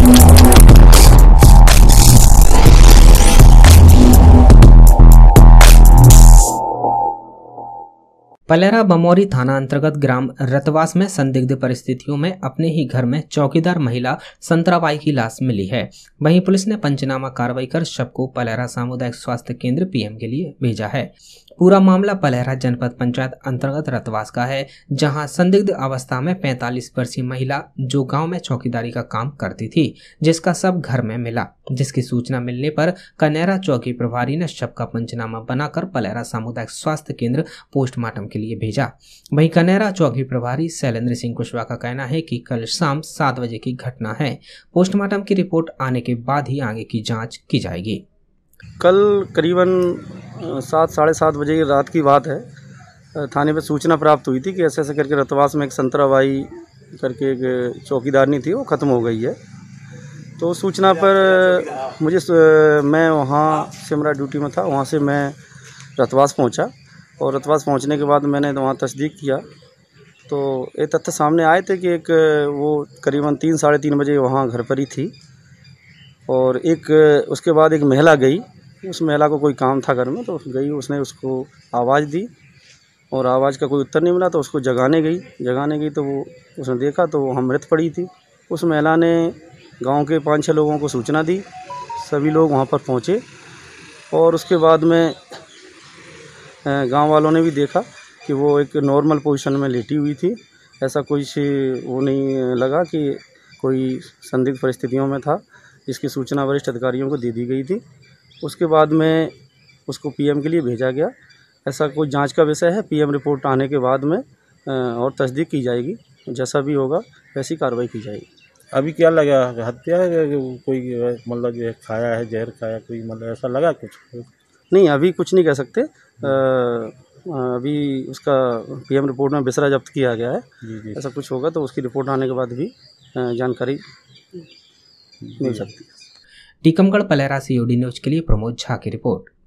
पलेरा बमौरी थाना अंतर्गत ग्राम रतवास में संदिग्ध परिस्थितियों में अपने ही घर में चौकीदार महिला संतराबाई की लाश मिली है। वहीं पुलिस ने पंचनामा कार्रवाई कर शव को पलेरा सामुदायिक स्वास्थ्य केंद्र पीएम के लिए भेजा है। पूरा मामला पलेरा जनपद पंचायत अंतर्गत रतवास का है, जहां संदिग्ध अवस्था में 45 वर्षीय महिला जो गांव में चौकीदारी का काम करती थी, जिसका शव घर में मिला, जिसकी सूचना मिलने पर कनेरा चौकी प्रभारी ने शव का पंचनामा बनाकर पलेरा सामुदायिक स्वास्थ्य केंद्र पोस्टमार्टम के लिए भेजा। वहीं कनेरा चौकी प्रभारी शैलेंद्र सिंह कुशवाहा का कहना है कि कल शाम 7 बजे की घटना है। पोस्टमार्टम की रिपोर्ट आने के बाद ही आगे की जांच की जाएगी। कल करीबन 7 साढ़े 7 बजे की रात की बात है। थाने पे सूचना प्राप्त हुई थी कि ऐसे ऐसे करके रतवास में एक संतराबाई करके एक चौकीदारनी थी, वो ख़त्म हो गई है। तो सूचना पर मैं वहाँ से मेरा ड्यूटी में था, वहाँ से मैं रतवास पहुँचा और रतवास पहुँचने के बाद मैंने वहाँ तस्दीक किया तो ये तथ्य सामने आए थे कि एक वो करीबन 3 साढ़े 3 बजे वहाँ घर पर ही थी और एक उसके बाद एक महिला गई। उस महिला को कोई काम था घर में, तो गई, उसने उसको आवाज़ दी और आवाज़ का कोई उत्तर नहीं मिला तो उसको जगाने गई तो वो उसने देखा तो वो मृत पड़ी थी। उस महिला ने गांव के 5-6 लोगों को सूचना दी, सभी लोग वहां पर पहुंचे और उसके बाद में गांव वालों ने भी देखा कि वो एक नॉर्मल पोजीशन में लेटी हुई थी। ऐसा कोई वो नहीं लगा कि कोई संदिग्ध परिस्थितियों में था, जिसकी सूचना वरिष्ठ अधिकारियों को दे दी गई थी। उसके बाद में उसको पीएम के लिए भेजा गया। ऐसा कोई जांच का विषय है, पीएम रिपोर्ट आने के बाद में और तस्दीक की जाएगी, जैसा भी होगा वैसी कार्रवाई की जाएगी। अभी क्या लगा, हत्या है, कोई मतलब जो खाया है, जहर खाया, कोई मतलब ऐसा लगा कुछ? नहीं, अभी कुछ नहीं कह सकते। अभी उसका पीएम रिपोर्ट में बिसरा जब्त किया गया है। जी। ऐसा कुछ होगा तो उसकी रिपोर्ट आने के बाद भी जानकारी मिल सकती है। टीकमगढ़ पलेरा सीओडी न्यूज के लिए प्रमोद झा की रिपोर्ट।